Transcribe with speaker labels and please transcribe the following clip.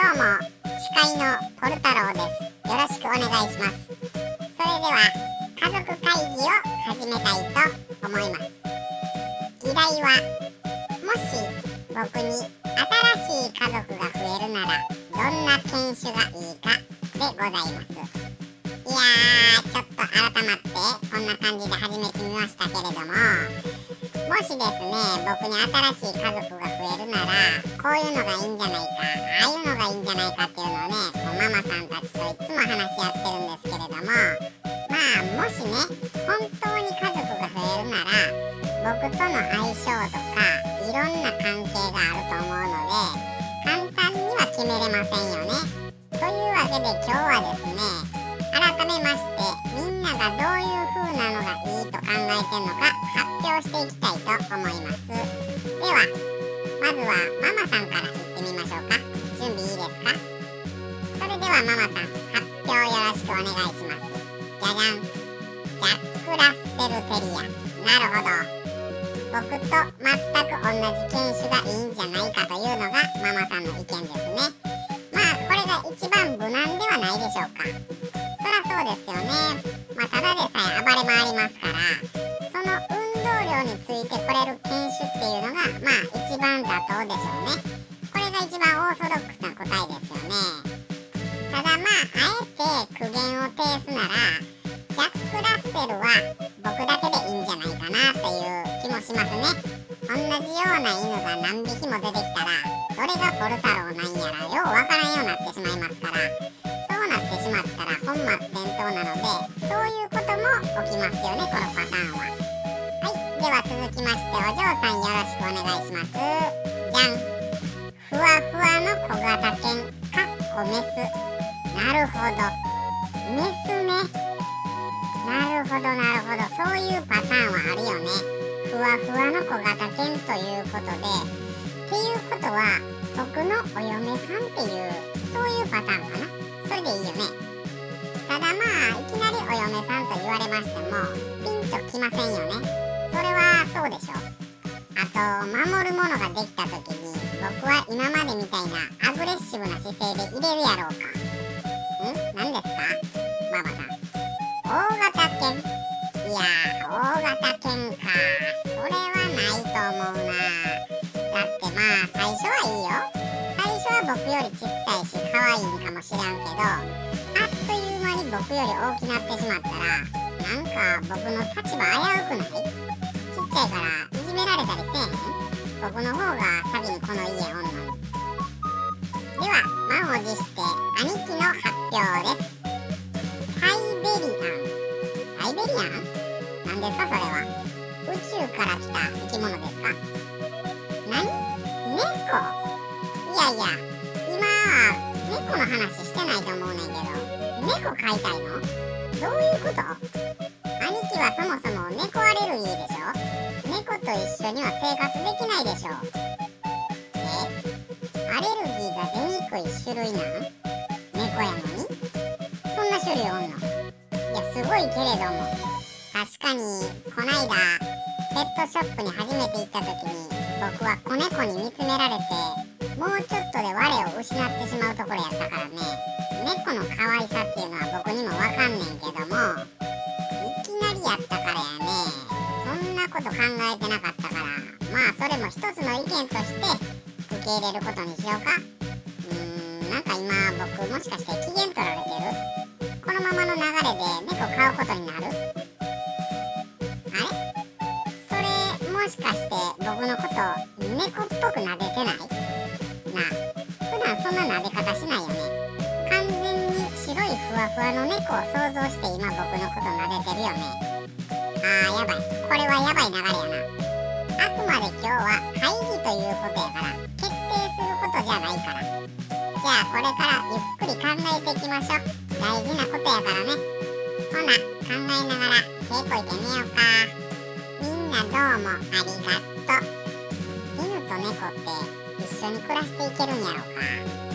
Speaker 1: も司会のポル太郎です。よろしくお願いします。それでは家族会議を始めたいと思います。議題は、もし僕に新しい家族が増えるならどんな犬種がいいかでございます。いやー、ちょっと改まってこんな感じで始めてみましたけれども、もしですね、僕に新しい家族が増えるならこういうのがいいんじゃないか、ああいうのがいいんじゃないかっていうのをね、ママさんたちといつも話し合ってるんですけれども、もしね、本当に家族が増えるなら僕との相性とかいろんな関係があると思うので、簡単には決めれませんよね。というわけで今日はですね、改めましてみんながどういう風なのがいいと考えてんのか発表していきたいと思います。ではまずはママさんからいってみましょうか。準備いいですか？それではママさん、発表よろしくお願いします。じゃじゃん。ジャック・ラッセル・テリア。なるほど、僕と全く同じ犬種がいいんじゃないかというのがママさんの意見ですね。これが一番無難ではないでしょうか。そらそうですよね。ただでさえ暴れ回りますから、その運動量についてこれる犬種っていうのが一番妥当でしょうね。これが一番オーソドックスな答えですよね。ただあえて苦言を呈すなら、ジャック・ラッセルは僕だけでいいんじゃないかなっていう気もしますね。同じような犬が何匹も出てきたら、どれがポル太郎なんやらようわからんようになってしまいますから、そうなってしまったら本末転倒なので、そういうことも起きますよね、このパターンは。はい、では続きまして、お嬢さんよろしくお願いします。じゃん。ふわふわの小型犬メス。なるほど、メスね。なるほど、そういうパターンはあるよね。ふわふわの小型犬ということで、っていうことは僕のお嫁さんっていう、そういうパターンかな。それでいいよね。ただいきなりお嫁さんと言われましてもピンときませんよね。それはそうでしょ。あと守るものができた時に僕は今までみたいなアグレッシブな姿勢で入れるやろうか。何ですかママさん。大型犬。いやー、大型犬か、それはないと思うな。だって最初はいいよ。最初は僕より小さいし可愛いんかもしらんけど、あっという間に僕より大きなってしまったら、なんか僕の立場危うくない？ちっちゃいからいじめられたりせえへん？僕の方が先にこの家おんのに。では満を持して兄貴の発表です。サイベリアン。サイベリアン？何ですかそれは。宇宙から来た生き物ですか？何？猫？いやいや、今猫の話してないと思うねんけど、猫飼いたいの？どういうこと？兄貴はそもそも猫アレルギーでしょ？猫と一緒には生活できないでしょ。アレルギーが出にくい種類なん？猫やのに？そんな種類おんの？いや、すごいけれども、確かにこないだペットショップに初めて行った時に僕は子猫に見つめられて、もうちょっとで我を失ってしまうところやったからね。猫の可愛さっていうのは僕にもわかんねんけども、いきなりやったからやね。そんなこと考えてなかったから、それも一つの意見として受け入れることにしようか。なんか今僕もしかして機嫌取られてる？このままの流れで猫飼うことになる？あれ？それもしかして僕のこと猫っぽく撫でてない？なあ、普段そんな撫で方しないよね。完全に白いふわふわの猫を想像して今僕のこと撫でてるよね。やばい、これはやばい流れやな。あくまで今日は会議ということやから決定することじゃないから。じゃあこれからゆっくり考えていきましょう。大事なことやからね。ほな、考えながら手こいて寝ようか。みんなどうもありがとう。犬と猫って一緒に暮らしていけるんやろうか。